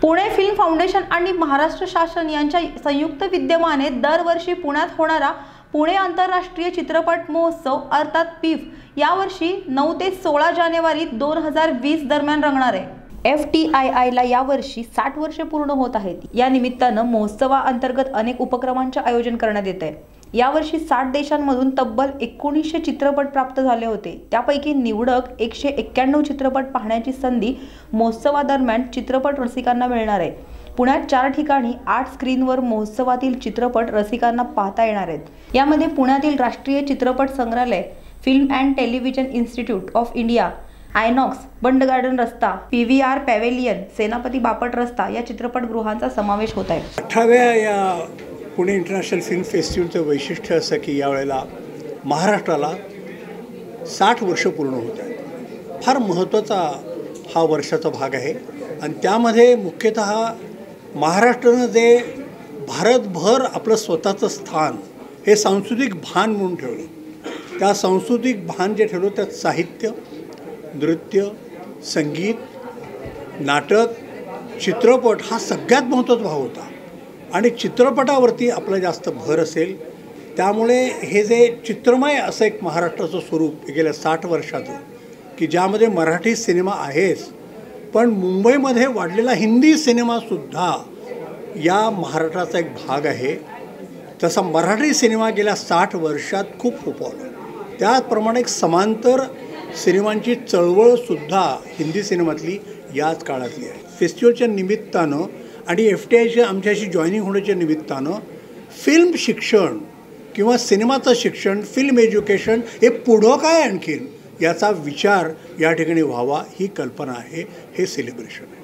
Pune film foundation आणि महाराष्ट्र शासन यांच्या संयुक्त विद्यमाने दरवर्षी पुण्यात होणारा पुणे आंतरराष्ट्रीय चित्रपट महोत्सव अर्थात पिफ यावर्षी 9 ते 16 जानेवारी 2020 दरम्यान रंगणार आहे। FTII ला यावर्षी 60 वर्षे पूर्ण होत आहेत। या निमित्तानं महोत्सवाअंतर्गत अनेक उपक्रमांचे आयोजन करण्यात येत आहे। यावर्षी 60 देशांमधून तब्बल 1900 चित्रपट प्राप्त झाले होते। त्यापैकी निवडक 191 चित्रपट पाहण्याची संधी महोत्सवादरम्यान चित्रपट रसिकांना मिळणार आहे। पुण्यात 4 ठिकाणी 8 स्क्रीनवर महोत्सवातील चित्रपट रसिकांना पाहता येणार आहेत। यामध्ये पुण्यातील राष्ट्रीय चित्रपट संग्रहालय, film and television institute of India, INOX, Bund Garden रस्ता, PVR पॅव्हेलियन, सेनापती बापट रस्ता या चित्रपटगृहांचा समावेश होत आहे। 18व्या या पुणे इंटरनॅशनल फिल्म फेस्टिवलचं वैशिष्ट्य असं की यावेळेला महाराष्ट्राला 60 वर्ष पूर्ण होत आहेत। फार महत्त्वाचा हा वर्षाचा भाग आहे आणि त्यामध्ये मुख्यतः महाराष्ट्रानं जे भारतभर आपलं स्वतःचं स्थान हे सांस्कृतिक भान म्हणून ठेवलं। त्या सांस्कृतिक भान जे ठेवलं त्यात साहित्य, नृत्य, संगीत, नाटक, चित्रपट हा सगळ्यात महत्त्वाचा भाग होता आणि चित्रपटावरती आपलं जास्त भर असेल। त्यामुळे हे जे चित्रमय असं एक महाराष्ट्राचं स्वरूप गेल्या 60 वर्षाचं की ज्यामध्ये मराठी सिनेमा आहेच, पण मुंबईमध्ये वाढलेला हिंदी सिनेमासुद्धा या महाराष्ट्राचा एक भाग आहे। तसा मराठी सिनेमा गेल्या 60 वर्षात खूप फोफावला। त्याचप्रमाणे एक समांतर सिनेमांची चळवळसुद्धा हिंदी सिनेमातली याच काळातली आहे। फेस्टिवलच्या निमित्तानं आणि FTIच्या आमच्याशी जॉईनिंग होण्याच्या निमित्तानं फिल्म शिक्षण किंवा सिनेमाचं शिक्षण, फिल्म एज्युकेशन हे पुढं काय आणखीन याचा विचार या ठिकाणी व्हावा ही कल्पना आहे, हे सेलिब्रेशन आहे।